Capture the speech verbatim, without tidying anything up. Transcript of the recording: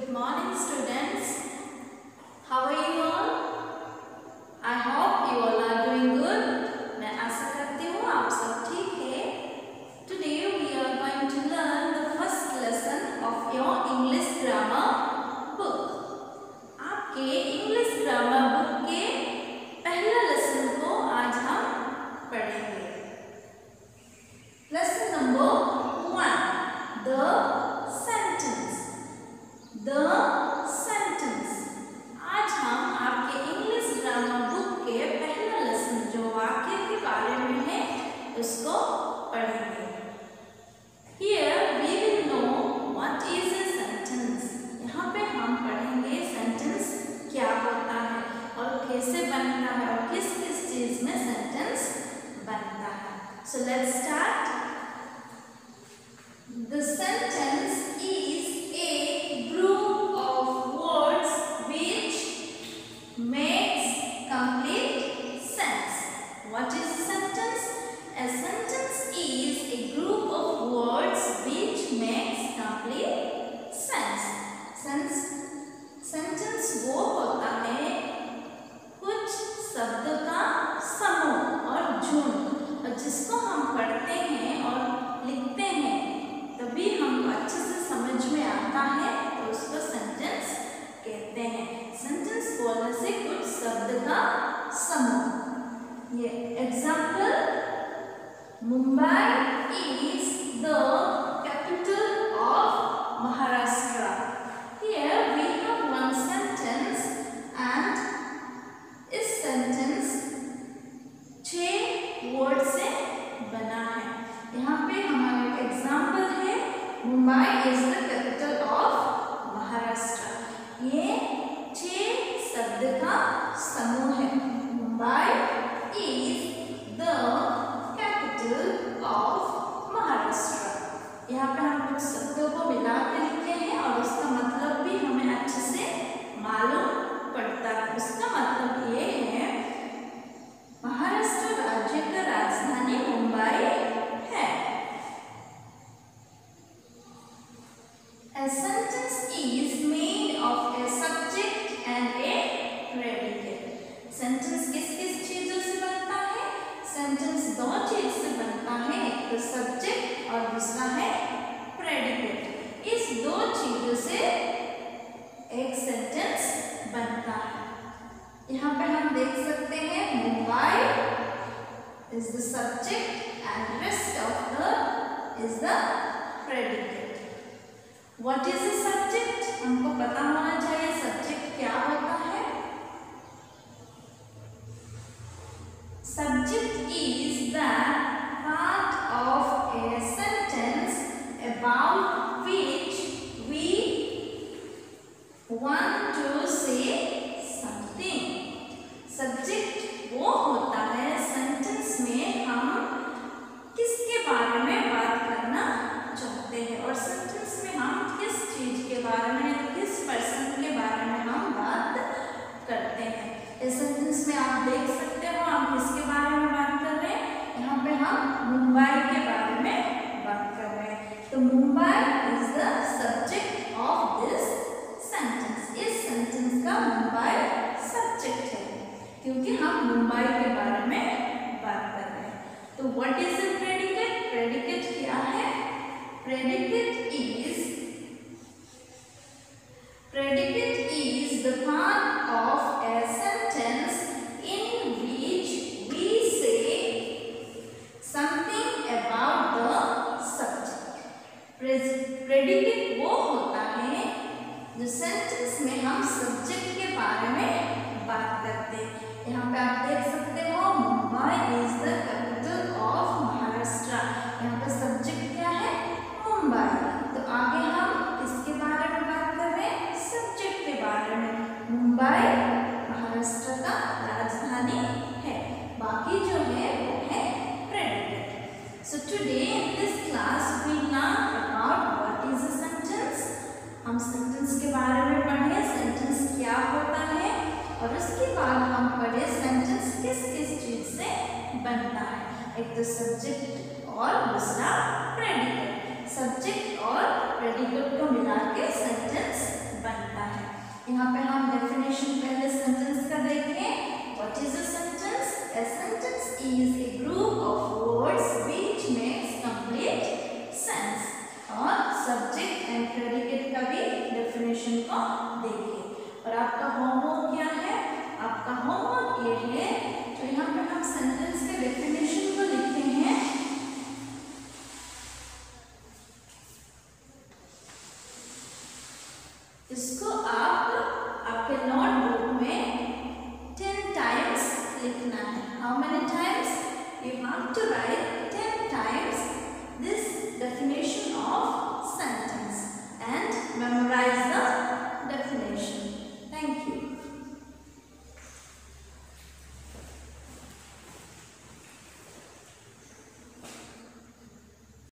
Good morning students. How are you all? I hope you all are doing good. मैं आशा करती हूँ आप सब ठीक है. Today we are going to learn the first lesson of your English grammar book. आपके English grammar book के पहला lesson को आज हम पढ़ेंगे. Lesson number one. The sentence. The sentence. आज हम आपके इंग्लिश ग्रामर बुक के पहला लेसन जो वाक्य के बारे में है उसको पढ़ेंगे. Here we will know what is a sentence. यहाँ पे हम पढ़ेंगे सेंटेंस क्या होता है और कैसे बनता है और किस किस चीज में सेंटेंस बनता है. So let's start. The sentence is a group of words which makes complete sense. What is a sentence? A sentence is a group of words which makes complete sense. Sense sentence वो होता है कुछ शब्द का समूह और झुंड और जिसको हम पढ़ते हैं और लिखते हैं तभी हमको अच्छे से समझ में आता है तो उसको सेंटेंस कहते हैं. सेंटेंस बोलने से कुछ शब्द का समूह. ये example, Mumbai is the capital of Maharashtra. Here we have one sentence and इस सेंटेंस छह वर्ड से बना है. यहाँ पे हमारा एक एग्जाम्पल है Mumbai is the capital of Maharashtra. ये छह शब्द का समूह है. Mumbai is the capital of Maharashtra. यहाँ पे हम कुछ शब्दों को मिला के लिखे हैं और उसका मतलब भी हमें अच्छे से मालूम पड़ता है. उसका मतलब ये है महाराष्ट्र राज्य का राजधानी मुंबई है. A sentence is made of a subject and a predicate. Sentence किस किस चीजों से बनता है? Sentence दो चीज से बनता है, एक तो subject और दूसरा है predicate. इस दो चीजों से एक sentence बनता है. यहाँ पे हम देख सकते हैं Mumbai is the subject and rest of the is the predicate. What is a subject? हमको पता होना चाहिए सब्जेक्ट क्या होता है. Subject is the part of a sentence about which we want to say something. Subject वो होता है सेंटेंस में हम किसके बारे में बात करना चाहते हैं और सेंटेंस में हम किस चीज के बारे में, किस पर्सन के बारे में हम बात करते हैं. इस सेंटेंस में आप देख सकते हो हम किसके बारे में बात कर रहे हैं. यहाँ पे हम मुंबई के बारे में बात कर रहे हैं. तो Mumbai is the subject of this sentence. इस सेंटेंस का मुंबई सब्जेक्ट है क्योंकि हम मुंबई के बारे में बात कर रहे हैं. तो what is the predicate? Predicate क्या है? Predicate is predicate is the part of a sentence in which we say something about the subject. Predicate वो होता है जो सेंटेंस में हम सब्जेक्ट के बारे में बात करते हैं. यहाँ पे आप देख सकते हो Mumbai is the capital of Maharashtra. यहाँ पे सब्जेक्ट क्या है? मुंबई. तो आगे हम किसके बारे में बात कर रहे हैं? सब्जेक्ट के बारे में. मुंबई महाराष्ट्र का राजधानी है. बाकी जो है वो है predicate. So today in this class we learn about what is a sentence. हम सेंटेंस के बारे में पढ़े सेंटेंस क्या होता है और उसके बाद हम पढ़े सेंटेंस किस किस चीज से बनता है. एक तो सब्जेक्ट और दूसरा प्रेडिकेट. सब्जेक्ट और प्रेडिकेट को मिला के सेंटेंस बनता यहाँ पे हम डेफिनेशन पहले सेंटेंस का देखें। What is a sentence? A sentence is a group of words which makes complete sense. और सब्जेक्ट एंड प्रेडिकेट का भी डेफिनेशन को देखें। और आपका होमवर्क क्या है? आपका होमवर्क ये है, तो यहाँ पे हम सेंटेंस के डेफिनेशन को लिखे हैं। इसको